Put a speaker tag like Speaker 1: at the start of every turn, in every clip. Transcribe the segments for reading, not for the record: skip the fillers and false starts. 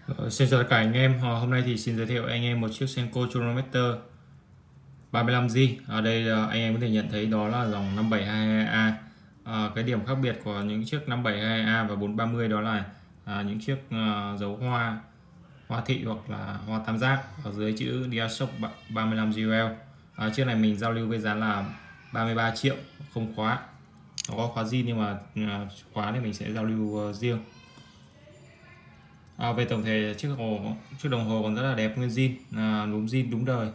Speaker 1: Xin chào tất cả anh em. Hôm nay thì xin giới thiệu anh em một chiếc Senko Chronometer 35G. Ở đây anh em có thể nhận thấy đó là dòng 572A. Cái điểm khác biệt của những chiếc 572A và 430 đó là những chiếc dấu hoa thị hoặc là hoa tam giác ở dưới chữ Diashock 35GL. Chiếc này mình giao lưu với giá là 33 triệu, không khóa. Nó có khóa zin nhưng mà khóa thì mình sẽ giao lưu riêng. Về tổng thể chiếc đồng hồ còn rất là đẹp, nguyên zin, núm zin đúng đời.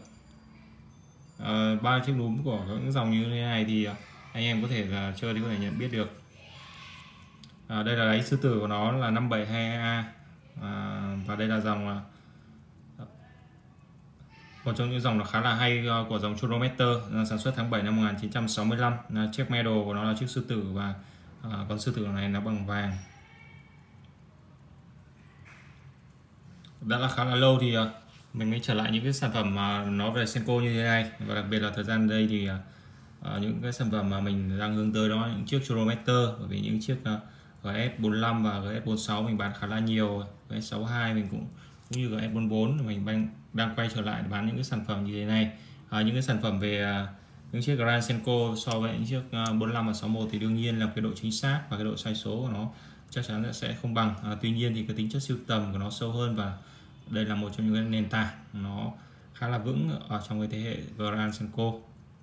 Speaker 1: Ba chiếc núm của những dòng như thế này thì anh em có thể là chơi thì có thể nhận biết được. Đây là đáy sư tử của nó là 572A, và đây là dòng một trong những dòng nó khá là hay của dòng Chronometer, sản xuất tháng 7 năm 1965. Chiếc medal của nó là chiếc sư tử và con sư tử này nó bằng vàng. Đã là khá là lâu thì mình mới trở lại những cái sản phẩm mà nó về Senko như thế này, và đặc biệt là thời gian đây thì những cái sản phẩm mà mình đang hướng tới đó những chiếc Chronometer, bởi vì những chiếc GS45 và GS46 mình bán khá là nhiều, GS62 mình cũng như GS44 mình đang quay trở lại để bán những cái sản phẩm như thế này. Những cái sản phẩm về những chiếc Grand Senko so với những chiếc 45 và 61 thì đương nhiên là cái độ chính xác và cái độ xoay số của nó chắc chắn sẽ không bằng. Tuy nhiên thì cái tính chất sưu tầm của nó sâu hơn, và đây là một trong những cái nền tảng nó khá là vững ở trong cái thế hệ Grand Senko.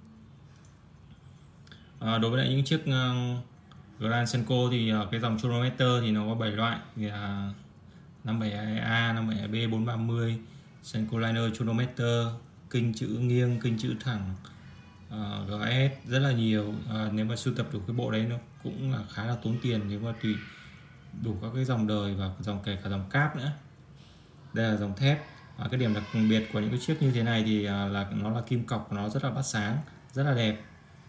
Speaker 1: Đối với lại những chiếc Grand Senko thì cái dòng Chronometer thì nó có 7 loại, thì 572A, 572B, 430, Senko Liner Chronometer, kinh chữ nghiêng, kinh chữ thẳng, GS, rất là nhiều. Nếu mà sưu tập được cái bộ đấy nó cũng là khá là tốn tiền, nếu mà tùy đủ các cái dòng đời và kể cả dòng cáp nữa. Đây là dòng thép. Cái điểm đặc biệt của những cái chiếc như thế này thì là nó là kim cọc của nó rất là bắt sáng, rất là đẹp.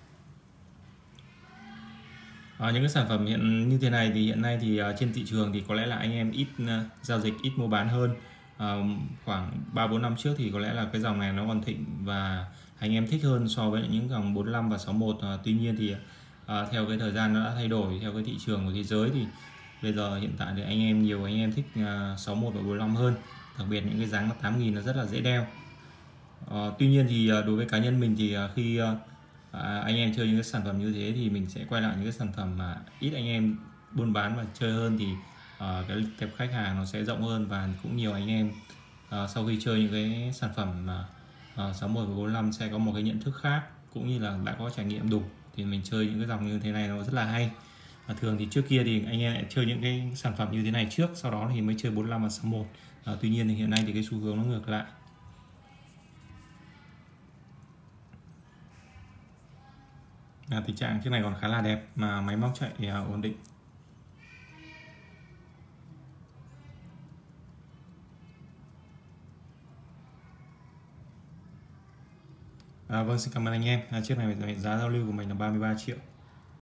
Speaker 1: Những cái sản phẩm như thế này thì hiện nay thì trên thị trường thì có lẽ là anh em ít giao dịch, ít mua bán hơn. Khoảng 3-4 năm trước thì có lẽ là cái dòng này nó còn thịnh và anh em thích hơn so với những dòng 45 và 61. Tuy nhiên thì theo cái thời gian nó đã thay đổi, theo cái thị trường của thế giới thì bây giờ hiện tại thì nhiều anh em thích 61 và 45 hơn, đặc biệt những cái dáng 8.000 nó rất là dễ đeo. Tuy nhiên thì đối với cá nhân mình thì khi anh em chơi những cái sản phẩm như thế thì mình sẽ quay lại những cái sản phẩm mà ít anh em buôn bán và chơi hơn, thì cái tệp khách hàng nó sẽ rộng hơn, và cũng nhiều anh em sau khi chơi những cái sản phẩm mà 61 và 45 sẽ có một cái nhận thức khác, cũng như là đã có trải nghiệm đủ thì mình chơi những cái dòng như thế này nó rất là hay. Thường thì trước kia thì anh em lại chơi những cái sản phẩm như thế này trước, sau đó thì mới chơi 45 và 61. Tuy nhiên thì hiện nay thì cái xu hướng nó ngược lại. Tình trạng chiếc này còn khá là đẹp mà máy móc chạy ổn định. Vâng, xin cảm ơn anh em. Chiếc này giá giao lưu của mình là 33 triệu.